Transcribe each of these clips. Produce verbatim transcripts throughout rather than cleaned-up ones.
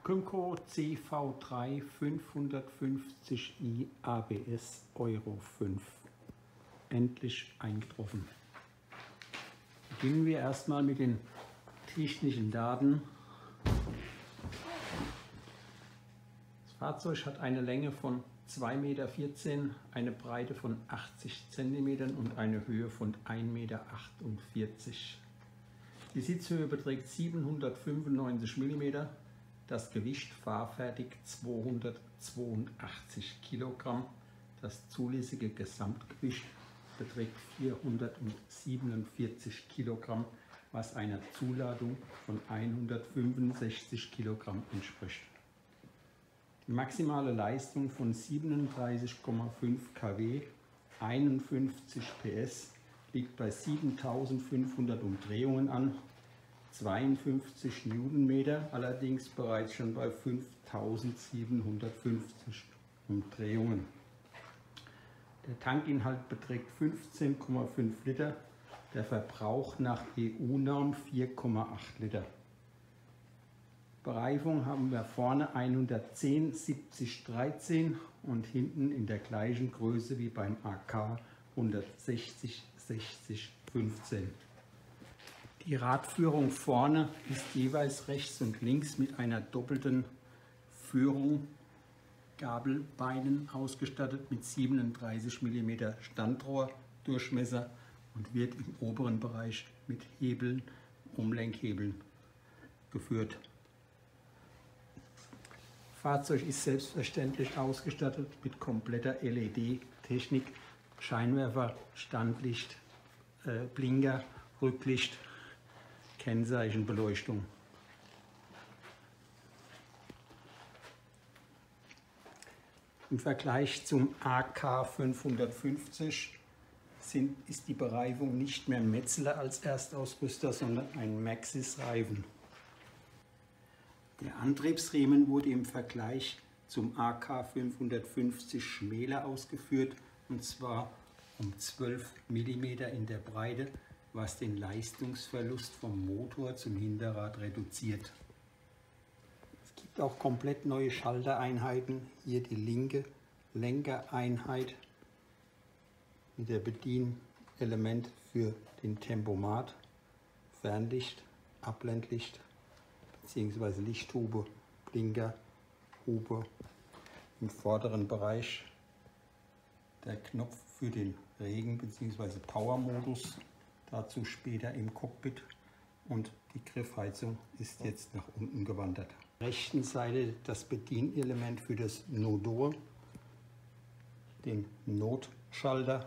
Kymco C V drei fünfhundertfünfzig i A B S Euro fünf. Endlich eingetroffen. Beginnen wir erstmal mit den technischen Daten. Das Fahrzeug hat eine Länge von zwei Meter vierzehn, eine Breite von achtzig Zentimeter und eine Höhe von ein Meter achtundvierzig. Die Sitzhöhe beträgt siebenhundertfünfundneunzig Millimeter, das Gewicht fahrfertig zweihundertzweiundachtzig Kilogramm, das zulässige Gesamtgewicht beträgt vierhundertsiebenundvierzig Kilogramm, was einer Zuladung von hundertfünfundsechzig Kilogramm entspricht. Die maximale Leistung von siebenunddreißig Komma fünf Kilowatt, einundfünfzig P S, liegt bei siebentausendfünfhundert Umdrehungen an, zweiundfünfzig Newtonmeter, allerdings bereits schon bei fünftausendsiebenhundertfünfzig Umdrehungen. Der Tankinhalt beträgt fünfzehn Komma fünf Liter, der Verbrauch nach E U-Norm vier Komma acht Liter. Bereifung haben wir vorne hundertzehn siebzig dreizehn und hinten in der gleichen Größe wie beim A K hundertsechzig sechzig fünfzehn. Die Radführung vorne ist jeweils rechts und links mit einer doppelten Führung, Gabelbeinen ausgestattet mit siebenunddreißig Millimeter Standrohrdurchmesser und wird im oberen Bereich mit Hebeln, Umlenkhebeln geführt. Das Fahrzeug ist selbstverständlich ausgestattet mit kompletter L E D-Technik, Scheinwerfer, Standlicht, äh, Blinker, Rücklicht, Kennzeichenbeleuchtung. Im Vergleich zum A K fünfhundertfünfzig sind, ist die Bereifung nicht mehr Metzeler als Erstausrüster, sondern ein Maxxis-Reifen. Der Antriebsriemen wurde im Vergleich zum A K fünfhundertfünfzig schmäler ausgeführt, und zwar um zwölf Millimeter in der Breite, was den Leistungsverlust vom Motor zum Hinterrad reduziert. Es gibt auch komplett neue Schaltereinheiten. Hier die linke Lenkereinheit mit der Bedienelement für den Tempomat, Fernlicht, Abblendlicht bzw. Lichthube, Blinker, Hupe. Im vorderen Bereich der Knopf für den Regen- bzw. Power-Modus, dazu später im Cockpit, und die Griffheizung ist jetzt nach unten gewandert. Auf der rechten Seite das Bedienelement für das Nodor, den Notschalter,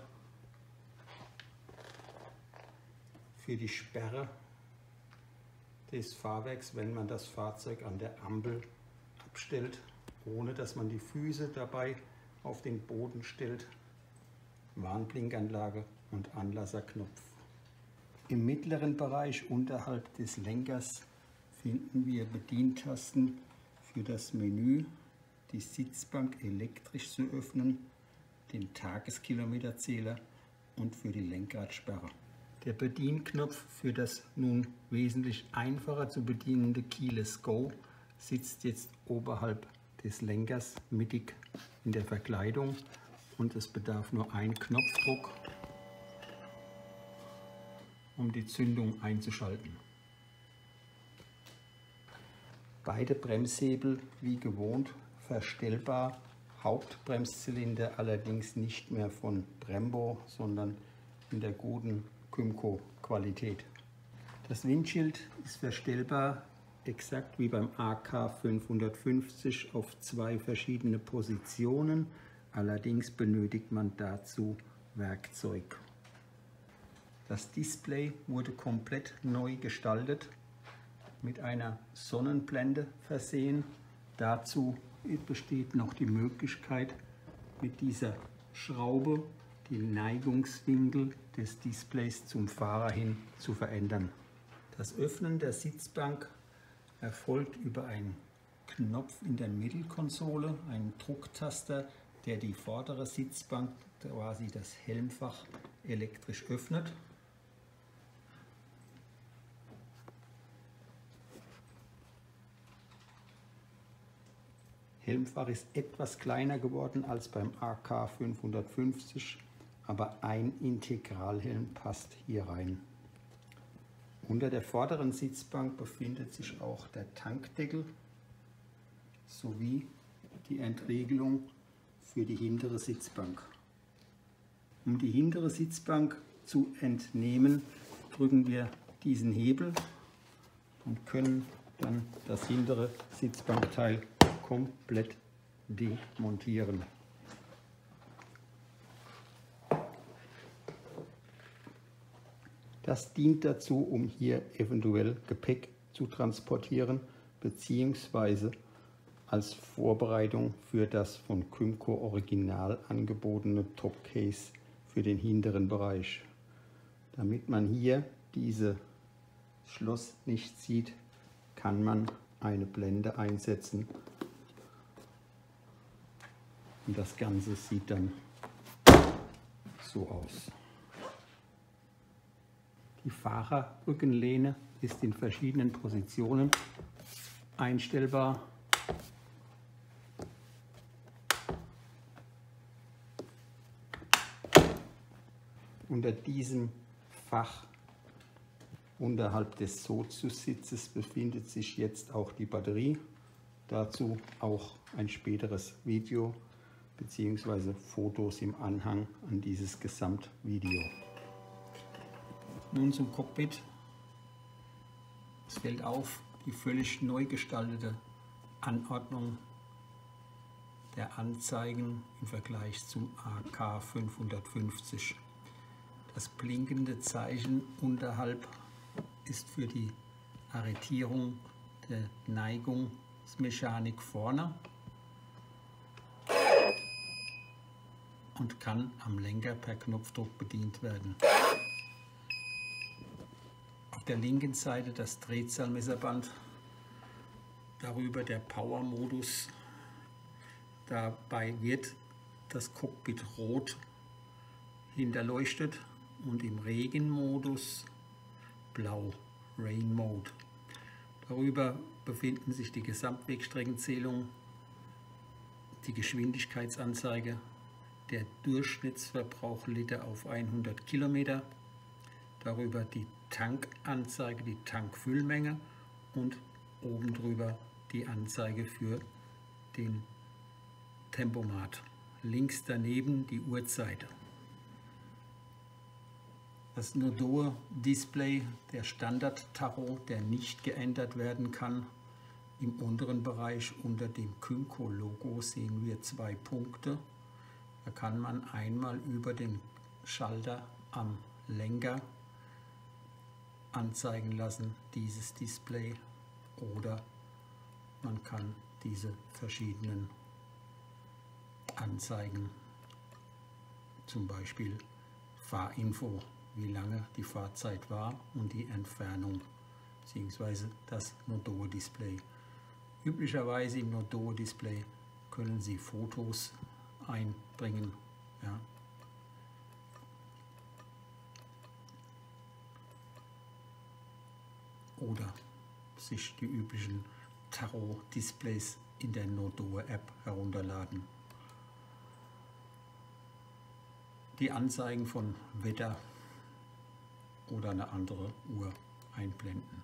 für die Sperre des Fahrwerks, wenn man das Fahrzeug an der Ampel abstellt, ohne dass man die Füße dabei auf den Boden stellt, Warnblinkanlage und Anlasserknopf. Im mittleren Bereich unterhalb des Lenkers finden wir Bedientasten für das Menü, die Sitzbank elektrisch zu öffnen, den Tageskilometerzähler und für die Lenkradsperre. Der Bedienknopf für das nun wesentlich einfacher zu bedienende Keyless Go sitzt jetzt oberhalb des Lenkers mittig in der Verkleidung, und es bedarf nur ein Knopfdruck, um die Zündung einzuschalten. Beide Bremshebel wie gewohnt verstellbar, Hauptbremszylinder allerdings nicht mehr von Brembo, sondern in der guten Kymco-Qualität. Das Windschild ist verstellbar, exakt wie beim A K fünfhundertfünfzig, auf zwei verschiedene Positionen. Allerdings benötigt man dazu Werkzeug. Das Display wurde komplett neu gestaltet, mit einer Sonnenblende versehen. Dazu besteht noch die Möglichkeit, mit dieser Schraube die Neigungswinkel des Displays zum Fahrer hin zu verändern. Das Öffnen der Sitzbank erfolgt über einen Knopf in der Mittelkonsole, einen Drucktaster, der die vordere Sitzbank, quasi das Helmfach, elektrisch öffnet. Helmfach ist etwas kleiner geworden als beim A K fünfhundertfünfzig, aber ein Integralhelm passt hier rein. Unter der vorderen Sitzbank befindet sich auch der Tankdeckel sowie die Entriegelung für die hintere Sitzbank. Um die hintere Sitzbank zu entnehmen, drücken wir diesen Hebel und können dann das hintere Sitzbankteil komplett demontieren. Das dient dazu, um hier eventuell Gepäck zu transportieren bzw. als Vorbereitung für das von Kymco Original angebotene Topcase für den hinteren Bereich. Damit man hier dieses Schloss nicht sieht, kann man eine Blende einsetzen und das Ganze sieht dann so aus. Die Fahrerrückenlehne ist in verschiedenen Positionen einstellbar. Unter diesem Fach unterhalb des Sozus-Sitzes befindet sich jetzt auch die Batterie. Dazu auch ein späteres Video bzw. Fotos im Anhang an dieses Gesamtvideo. Nun zum Cockpit. Es fällt auf die völlig neu gestaltete Anordnung der Anzeigen im Vergleich zum A K fünfhundertfünfzig. Das blinkende Zeichen unterhalb ist für die Arretierung der Neigungsmechanik vorne und kann am Lenker per Knopfdruck bedient werden. Auf der linken Seite das Drehzahlmesserband, darüber der Power-Modus. Dabei wird das Cockpit rot hinterleuchtet und im Regenmodus blau, Rain Mode. Darüber befinden sich die Gesamtwegstreckenzählung, die Geschwindigkeitsanzeige, der Durchschnittsverbrauch Liter auf hundert Kilometer, darüber die Tankanzeige, die Tankfüllmenge und oben drüber die Anzeige für den Tempomat. Links daneben die Uhrzeit. Das Nodoe-Display, der Standard-Tacho, der nicht geändert werden kann. Im unteren Bereich unter dem Kymco-Logo sehen wir zwei Punkte. Da kann man einmal über den Schalter am Lenker anzeigen lassen, dieses Display, oder man kann diese verschiedenen Anzeigen, zum Beispiel Fahrinfo, wie lange die Fahrzeit war und die Entfernung, beziehungsweise das Nodoe-Display. Üblicherweise im Nodoe-Display können Sie Fotos einbringen. Ja. Oder sich die üblichen Tacho-Displays in der Nodoe-App herunterladen. Die Anzeigen von Wetter oder eine andere Uhr einblenden.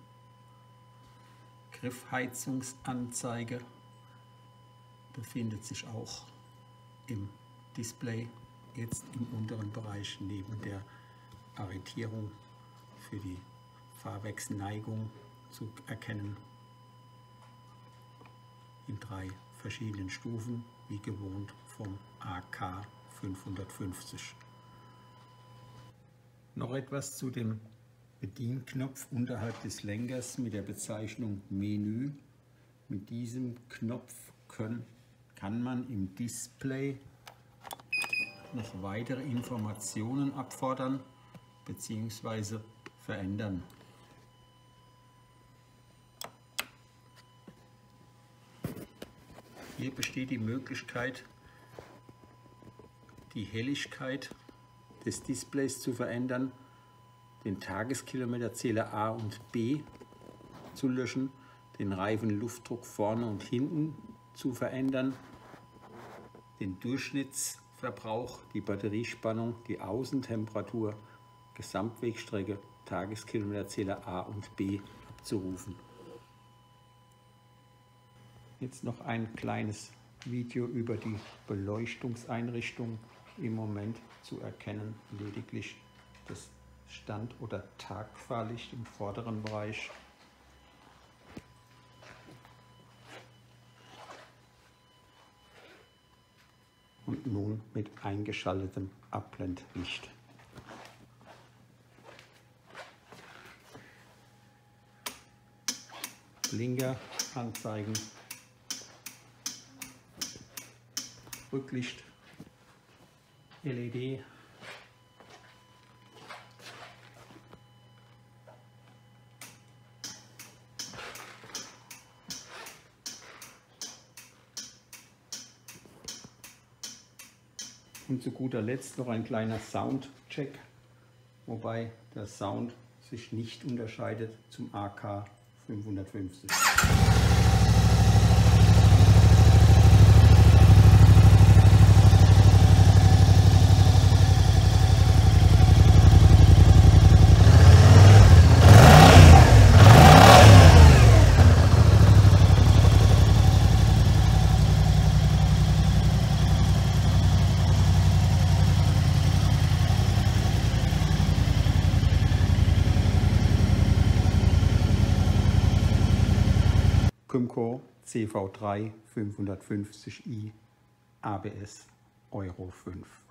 Griffheizungsanzeige befindet sich auch im Display, jetzt im unteren Bereich neben der Arretierung für die Fahrwerksneigung zu erkennen, in drei verschiedenen Stufen, wie gewohnt vom A K fünfhundertfünfzig. Noch etwas zu dem Bedienknopf unterhalb des Lenkers mit der Bezeichnung Menü. Mit diesem Knopf können, kann man im Display noch weitere Informationen abfordern bzw. verändern. Hier besteht die Möglichkeit, die Helligkeit des Displays zu verändern, den Tageskilometerzähler A und B zu löschen, den Reifenluftdruck vorne und hinten zu verändern, den Durchschnittsverbrauch, die Batteriespannung, die Außentemperatur, Gesamtwegstrecke, Tageskilometerzähler A und B abzurufen. Jetzt noch ein kleines Video über die Beleuchtungseinrichtung. Im Moment zu erkennen lediglich das Stand- oder Tagfahrlicht im vorderen Bereich. Und nun mit eingeschaltetem Abblendlicht. Blinker anzeigen, Rücklicht, L E D, und zu guter Letzt noch ein kleiner Soundcheck, wobei der Sound sich nicht unterscheidet zum A K fünfhundertfünfzig. Kymco C V drei fünfhundertfünfzig i A B S Euro fünf.